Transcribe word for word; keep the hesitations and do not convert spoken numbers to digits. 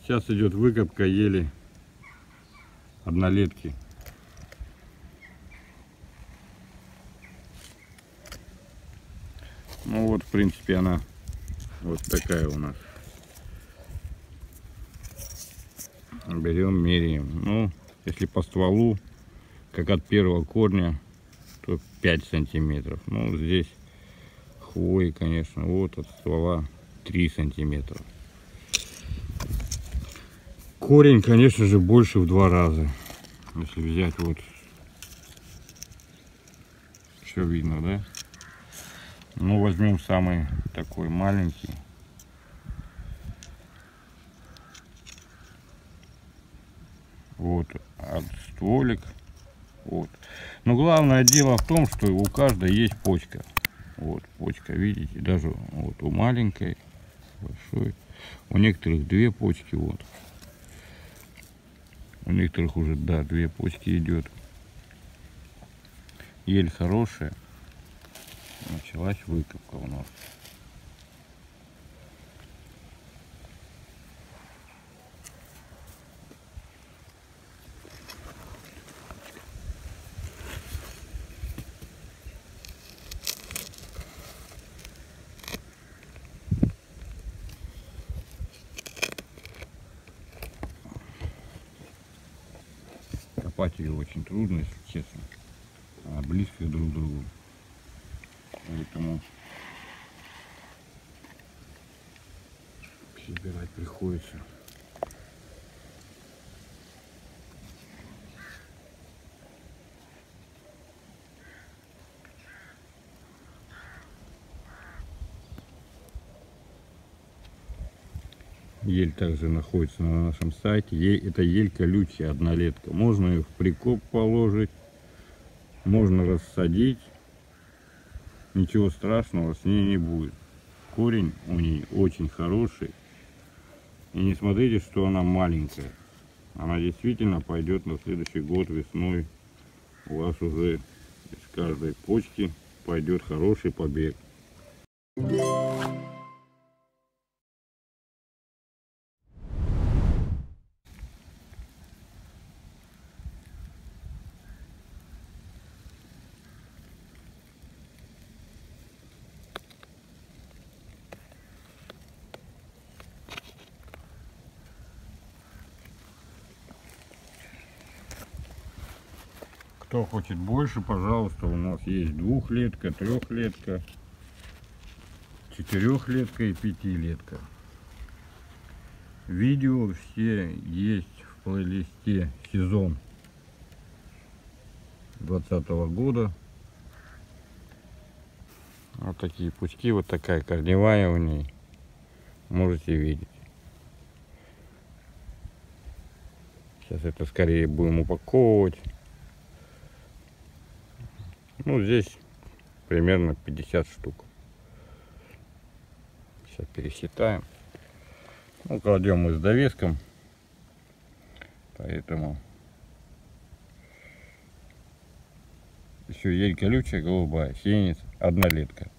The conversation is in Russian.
Сейчас идет выкопка ели однолетки. Ну вот, в принципе, она вот такая у нас. Берем, меряем. Ну, если по стволу, как от первого корня, то пять сантиметров. Ну, здесь хвои, конечно, вот от ствола три сантиметра. Корень, конечно же, больше в два раза. Если взять вот, все видно, да? Ну, возьмем самый такой маленький. Вот, от стволик. Вот. Но главное дело в том, что у каждой есть почка. Вот, почка, видите, даже вот у маленькой, большой. У некоторых две почки, вот. У некоторых уже, да, две почки идет. Ель хорошая. Началась выкопка у нас. Копать ее очень трудно, если честно. Она близко друг к другу. Поэтому собирать приходится. Ель также находится на нашем сайте. Ель, это ель колючая, однолетка. Можно ее в прикоп положить, можно рассадить. Ничего страшного с ней не будет. Корень у ней очень хороший. И не смотрите, что она маленькая. Она действительно пойдет на следующий год весной. У вас уже из каждой почки пойдет хороший побег. Кто хочет больше, пожалуйста, у нас есть двухлетка, трехлетка, четырехлетка и пятилетка. Видео все есть в плейлисте сезон двадцатого года. Вот такие пучки, вот такая корневая у ней, можете видеть. Сейчас это скорее будем упаковывать. Ну, здесь примерно пятьдесят штук. Сейчас пересчитаем. Ну, кладем мы с довеском. Поэтому еще ель колючая, голубая, сиенец, однолетка.